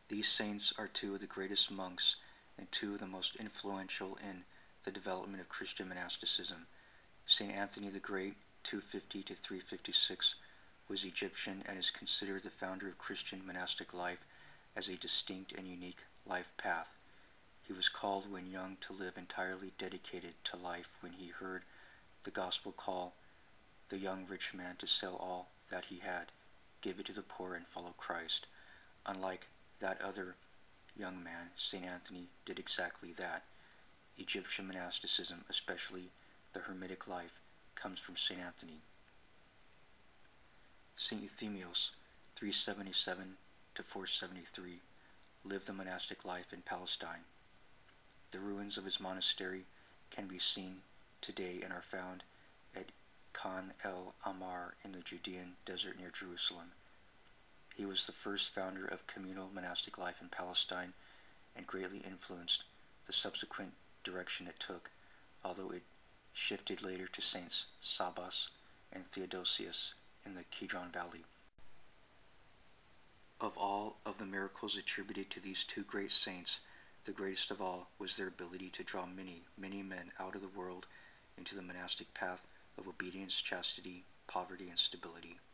These saints are two of the greatest monks and two of the most influential in the development of Christian monasticism. Saint Anthony the Great, 250 to 356, was Egyptian and is considered the founder of Christian monastic life as a distinct and unique life path. He was called when young to live entirely dedicated to life when he heard the gospel call the young rich man to sell all that he had, give it to the poor, and follow Christ. Unlike that other young man, St. Anthony did exactly that. Egyptian monasticism, especially the hermitic life, comes from St. Anthony. St. Euthemios, 377 to 473, lived the monastic life in Palestine. The ruins of his monastery can be seen today and are found at Khan el-Ahmar in the Judean desert near Jerusalem. He was the first founder of communal monastic life in Palestine and greatly influenced the subsequent direction it took, although it shifted later to Saints Sabas and Theodosius in the Kidron Valley. Of all of the miracles attributed to these two great saints, the greatest of all was their ability to draw many, many men out of the world into the monastic path of obedience, chastity, poverty, and stability.